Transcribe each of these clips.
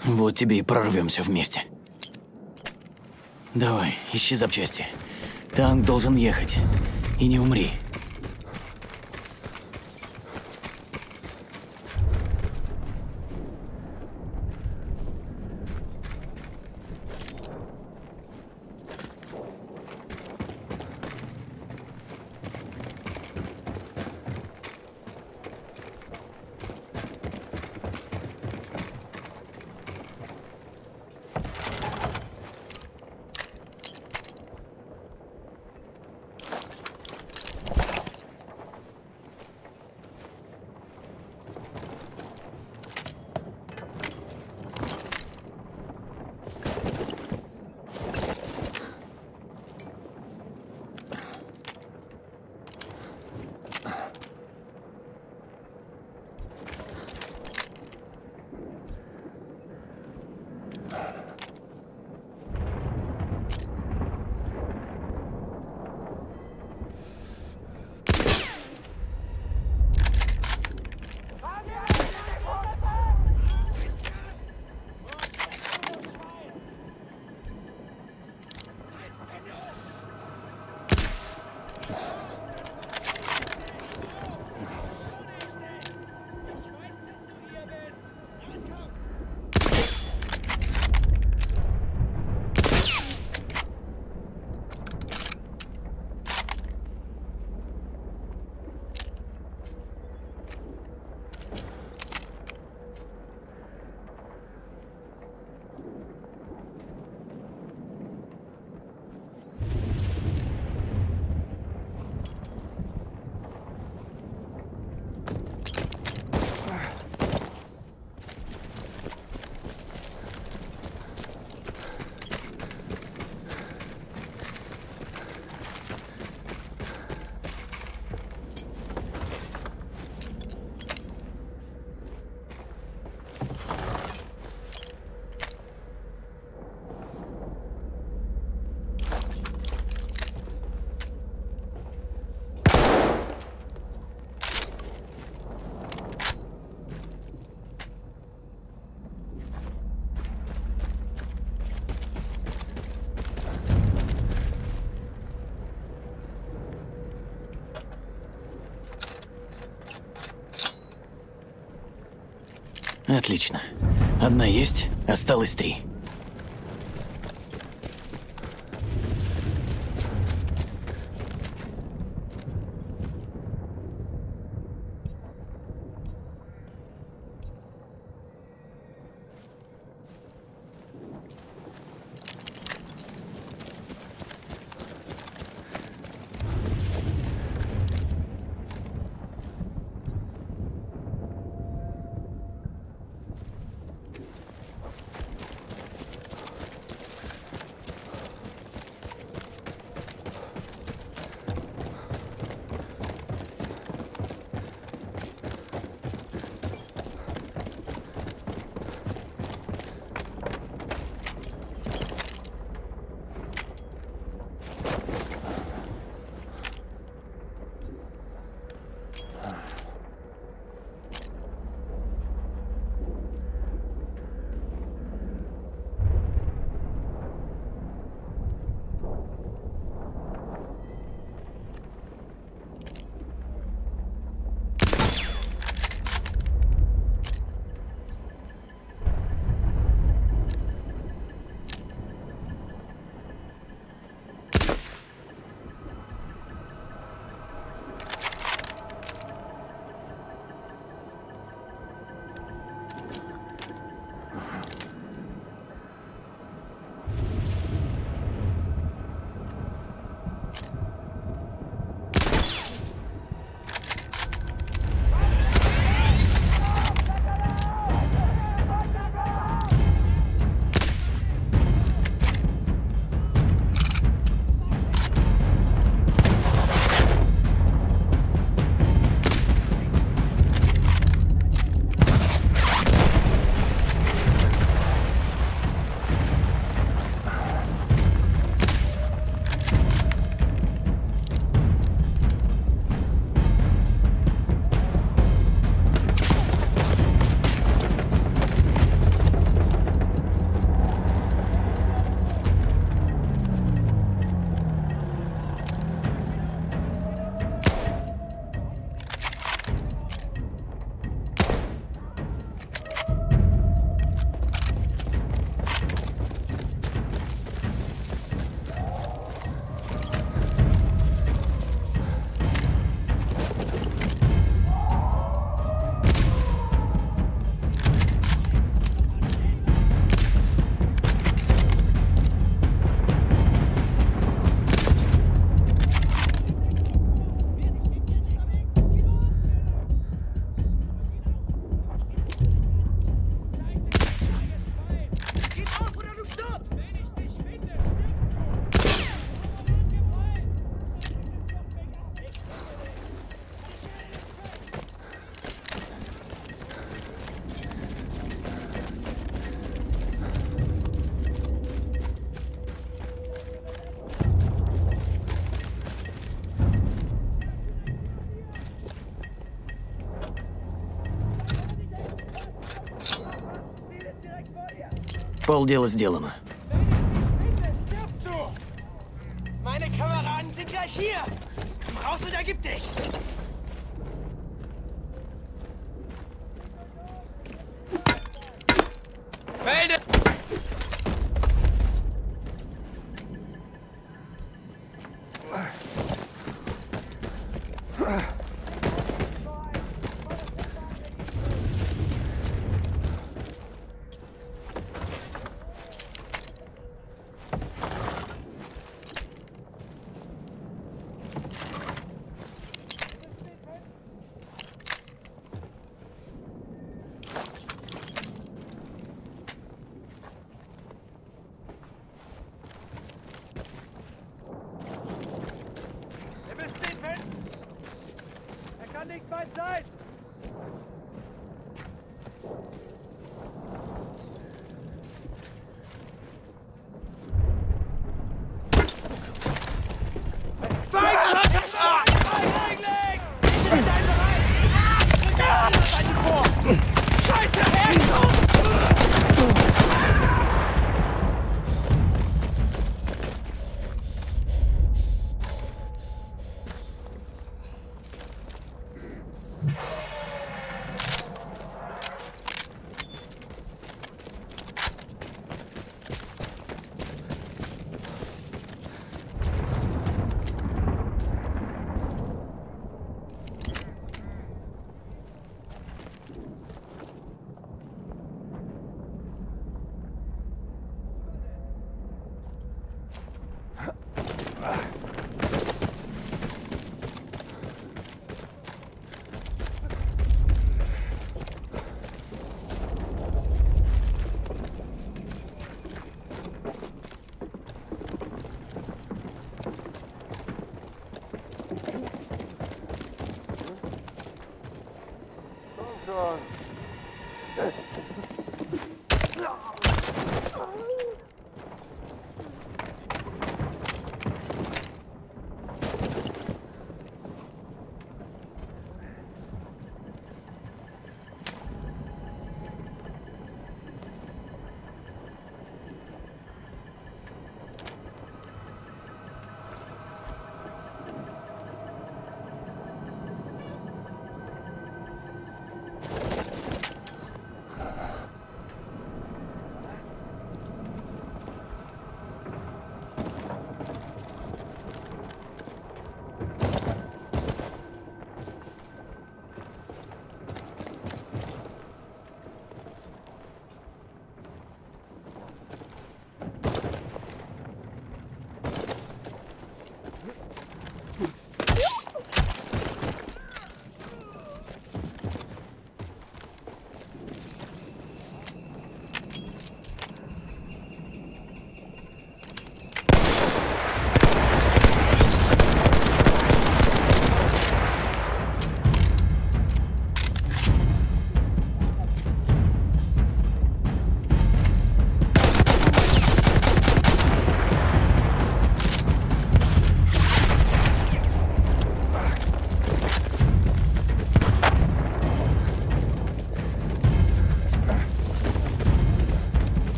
Вот тебе и прорвемся вместе. Давай, ищи запчасти. Танк должен ехать. И не умри. Отлично. Одна есть, осталось 3. Полдела сделано. Stirb du! Meine Kameraden sind gleich hier! Komm raus und ergib dich! Melde!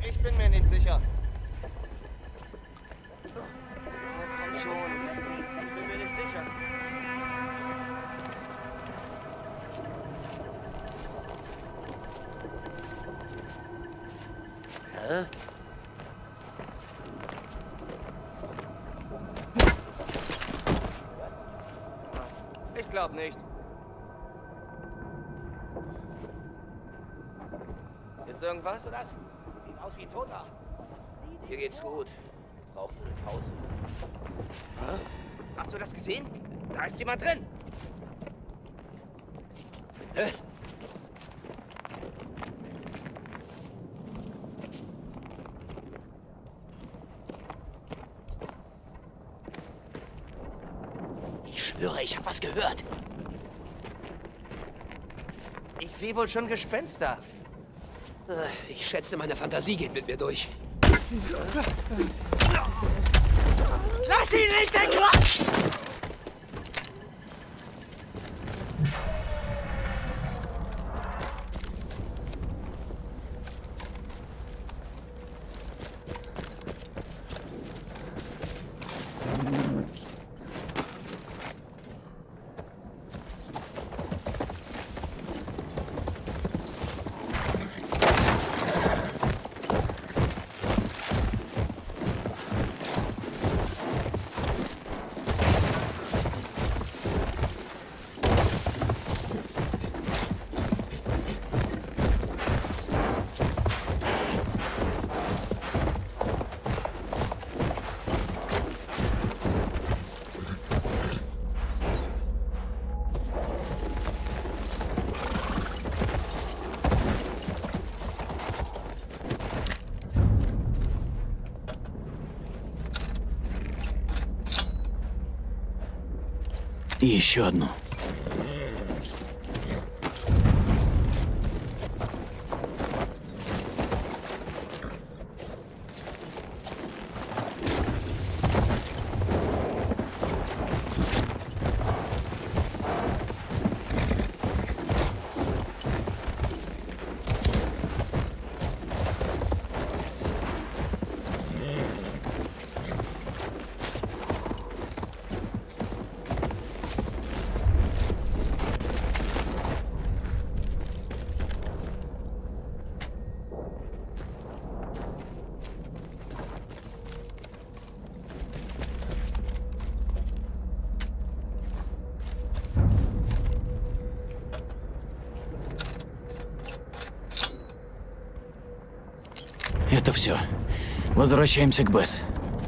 Ich bin mir nicht sicher. Oh, komm schon. Ich bin mir nicht sicher. Hä? Ich glaube nicht. Ist irgendwas? Das sieht aus wie ein Toter. Mir geht's gut. Braucht nur eine Pause. Hä? Hast du das gesehen? Da ist jemand drin. Hä? Ich schwöre, ich habe was gehört. Ich sehe wohl schon Gespenster. Ich schätze, meine Fantasie geht mit mir durch. Lass ihn nicht, der Quatsch! И еще одну. Это все. Возвращаемся к Бесс.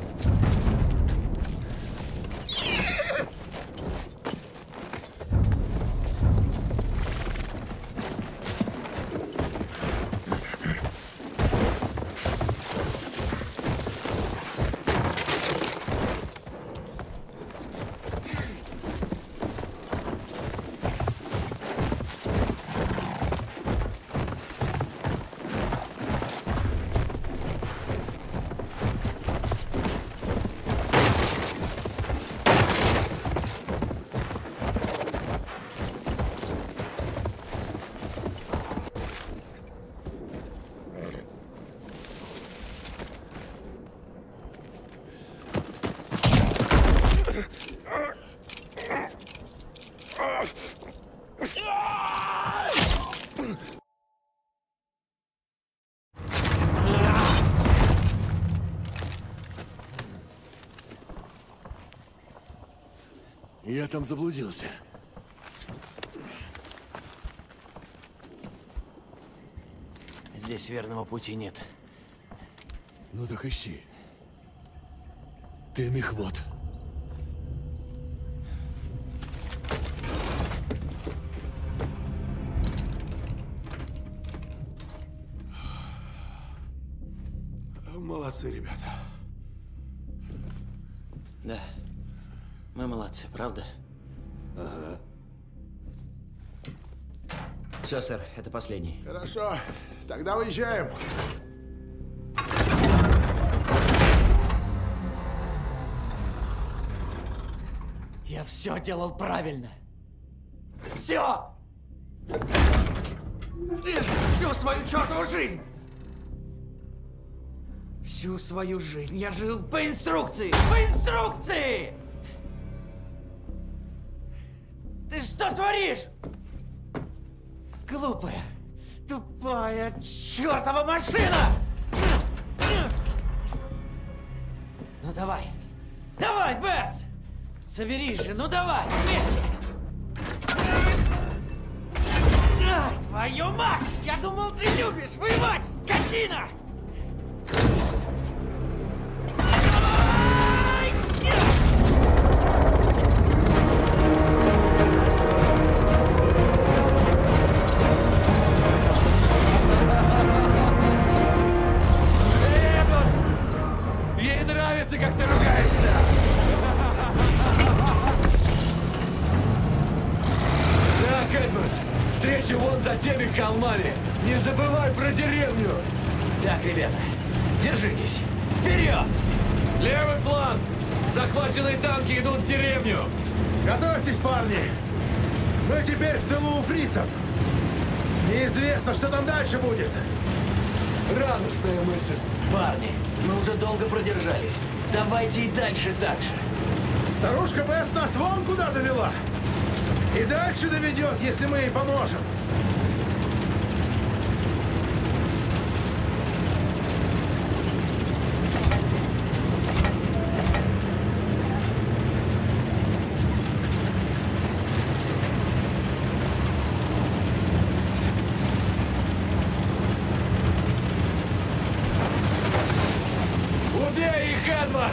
Я там заблудился. Здесь верного пути нет. Ну так ищи. Ты мехвод. Молодцы, ребята. Да. Мы молодцы, правда? Ага. Все, сэр, это последний. Хорошо. Тогда уезжаем. Я все делал правильно. Все! Всю свою чертову жизнь! Всю свою жизнь я жил по инструкции! По инструкции! Ты что творишь? Глупая, тупая, чертова машина! Ну давай, давай, Бесс! Соберись же, ну давай, вместе! Ах, твою мать! Я думал, ты любишь воевать, скотина! Давай! Ей нравится, как ты ругаешься! Так, Эдвардс, встреча вон за теми холмами. Не забывай про деревню. Так, ребята, держитесь. Вперед! Левый фланг. Захваченные танки идут в деревню. Готовьтесь, парни! Мы теперь в тылу у фрицев. Неизвестно, что там дальше будет. Радостная мысль. Парни, мы уже долго продержались. Давайте и дальше так же. Старушка Бесс нас вон куда довела. И дальше доведет, если мы ей поможем. Убей их, Эдвардс!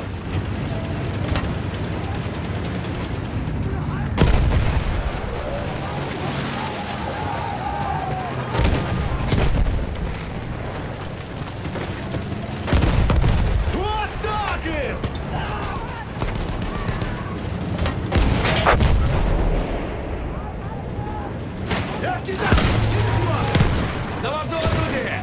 Вот так им! Легкий танк! На вовцовое орудие!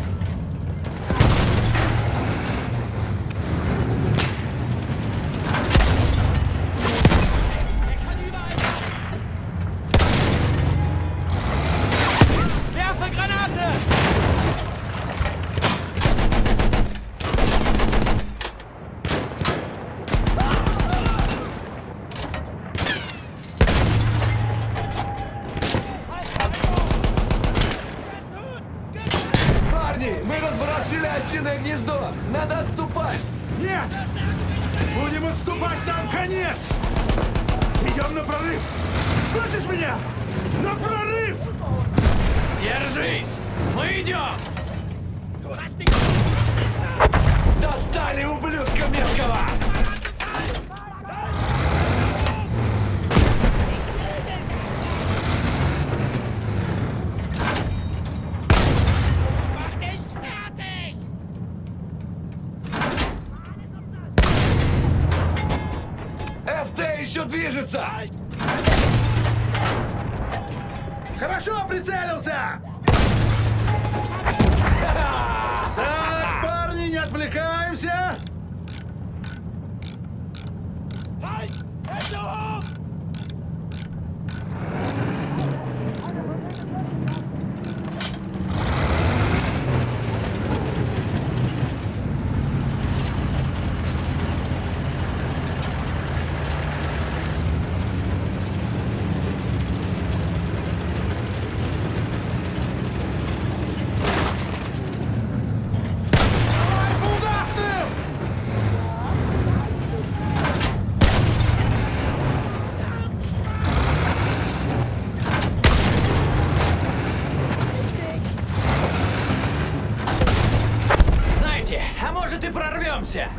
Werfe Granate! Парни, мы разворошили осиное гнездо! Надо отступать! Нет! Будем отступать, там конец! Идем на прорыв! Слышишь меня? На прорыв! Держись! Мы идем! Достали, ублюдка мелкого! ФТ еще движется! Хорошо прицелился! Так, парни, не отвлекаемся! Halt! Hände hoch! Фугасным! Знаете, а может и прорвемся?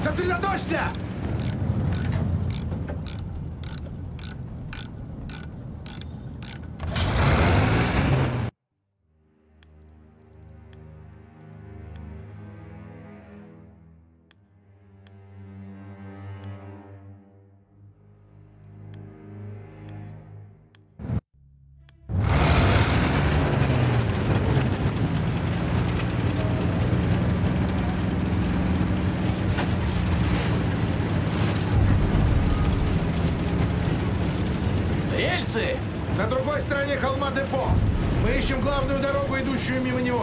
Сосредоточься! Рельсы! На другой стороне холма депо. Мы ищем главную дорогу, идущую мимо него.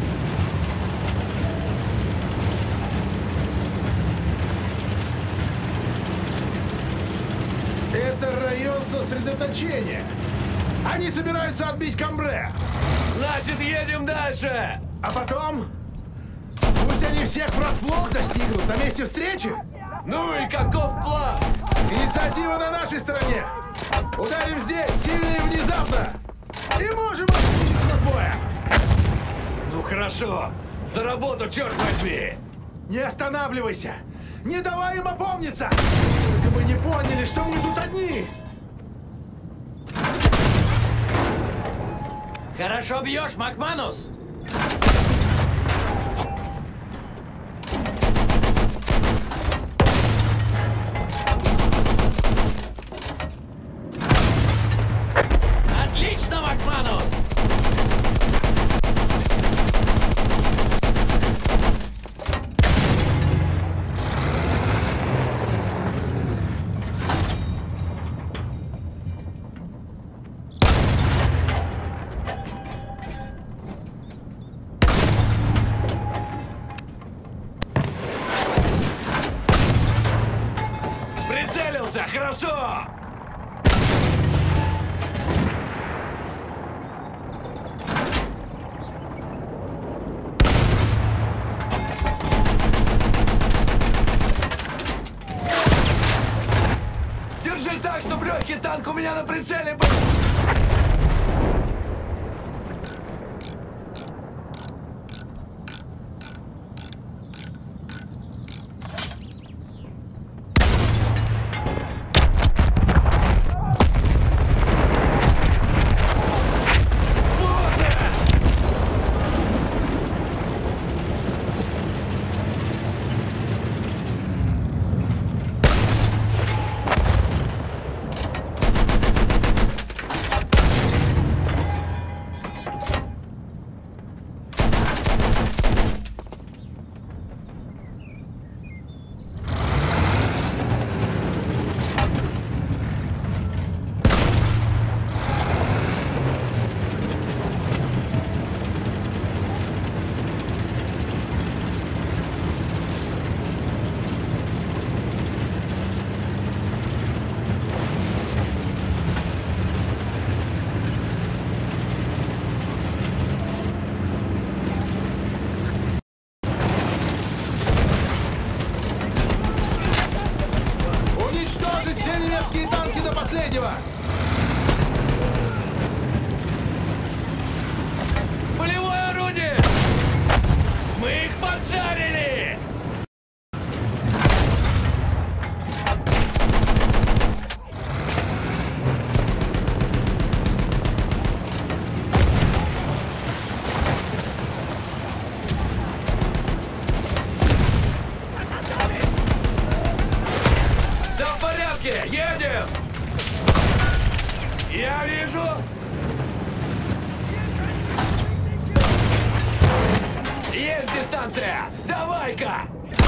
Это район сосредоточения. Они собираются отбить Камбре. Значит, едем дальше! А потом... Пусть они всех врасплох застигнут на месте встречи. Ну и каков план? Инициатива на нашей стороне. Ударим здесь, сильно и внезапно. И можем отбиться от боя. Ну хорошо. За работу, черт возьми! Не останавливайся. Не давай им опомниться. Только мы не поняли, что мы тут одни. Хорошо бьешь, Макманус! Отлично, Макманус! Прицелился, хорошо! Держи так, чтобы легкий танк у меня на прицеле был! Уничтожить все немецкие танки до последнего. Полевое орудие! Мы их поджарили! Все в порядке, едем! Я вижу! Есть дистанция! Давай-ка!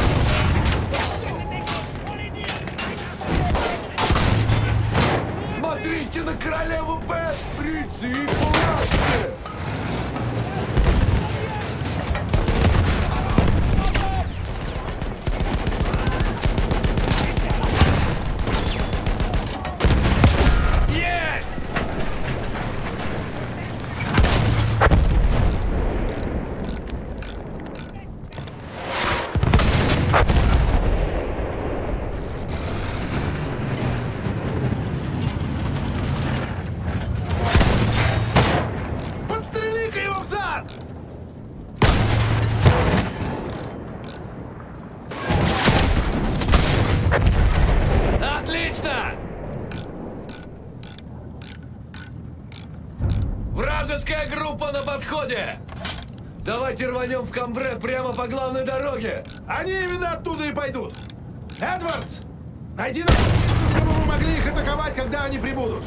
Смотрите на королеву Бет! Фрицы и пулашки! Есть! Вражеская группа на подходе! Давайте рванем в Камбре прямо по главной дороге! Они именно оттуда и пойдут. Эдвардс, найди нас, чтобы мы могли их атаковать, когда они прибудут.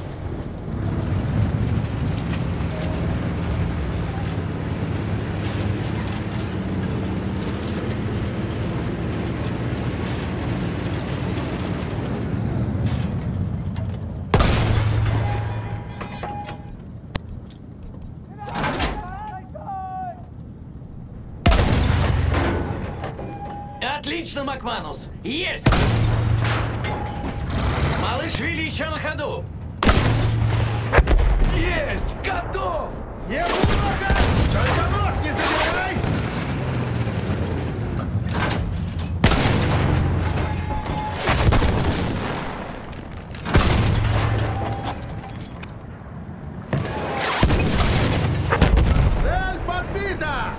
Отлично, Макманус! Есть! Малыш Вилли еще на ходу! Есть! Готов! Не много! Только нос не задирай! Цель подбита!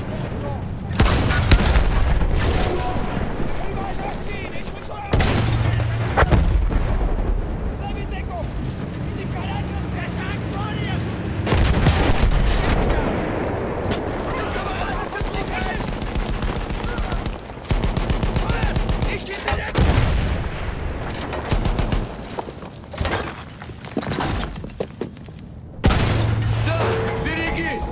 Да! Берегись!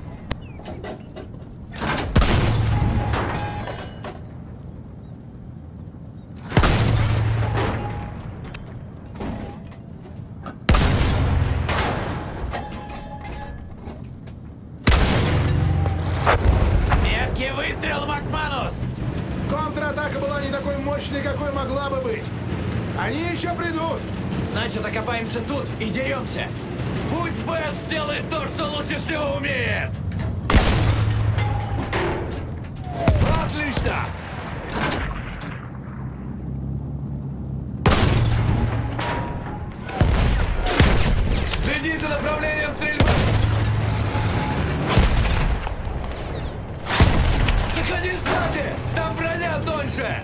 Меткий выстрел, Макманус! Контратака была не такой мощной, какой могла бы быть. Они еще придут. Значит, окопаемся тут и деремся. Пусть Бесс сделает то, что лучше всего умеет! Отлично! Следи за направлением стрельбы! Заходи сзади! Там броня тоньше!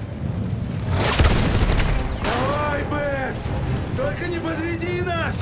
Давай, Бесс! Только не подведи нас!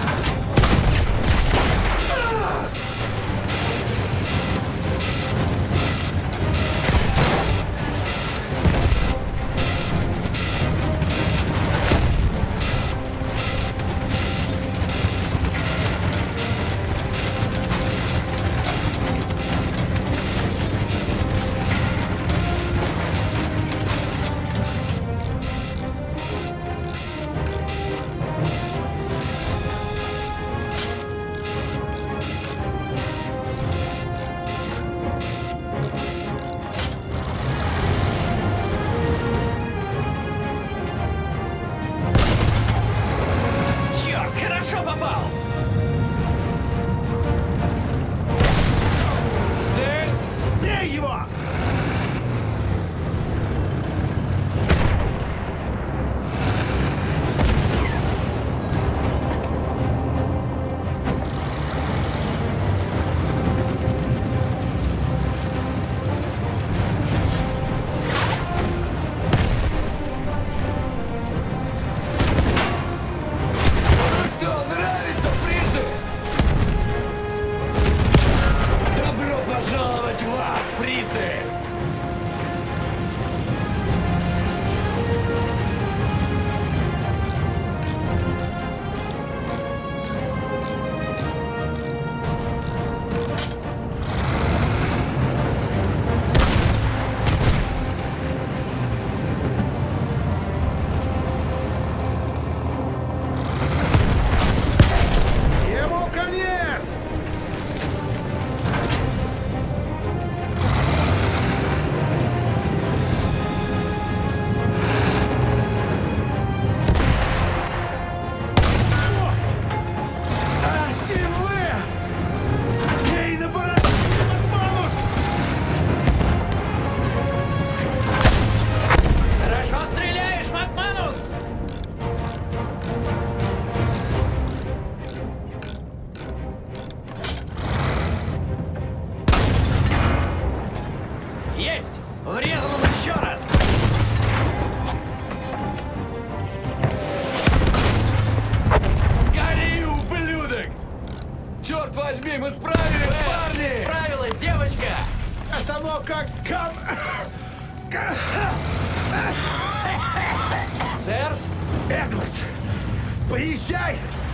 Эдвардс, поезжай!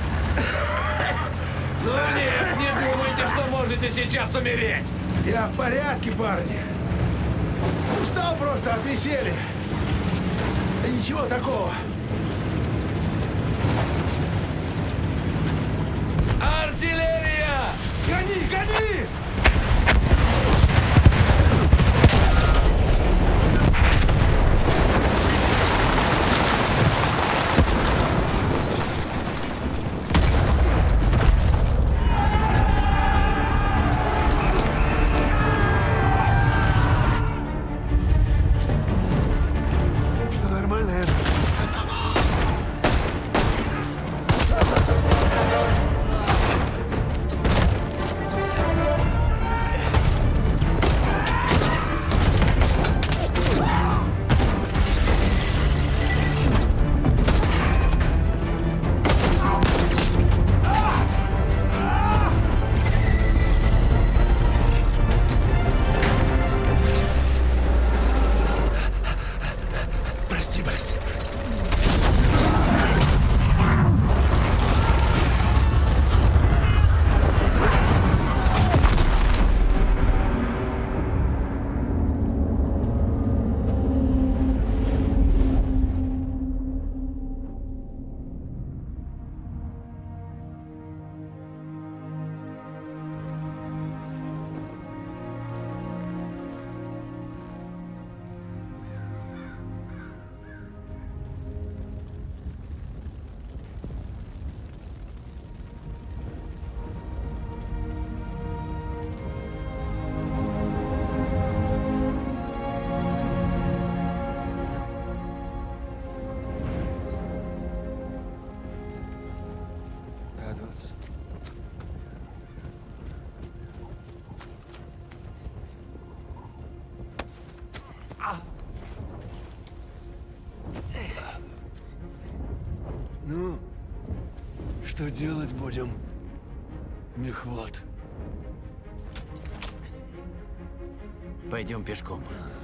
Ну нет, не думайте, что можете сейчас умереть! Я в порядке, парни. Устал просто от веселья. Да ничего такого. Артиллерия! Гони, гони! Все нормально, Эдвардс? Прости, Бесс. Эдвардс. Ну, что делать будем, мехвод? Пойдем пешком.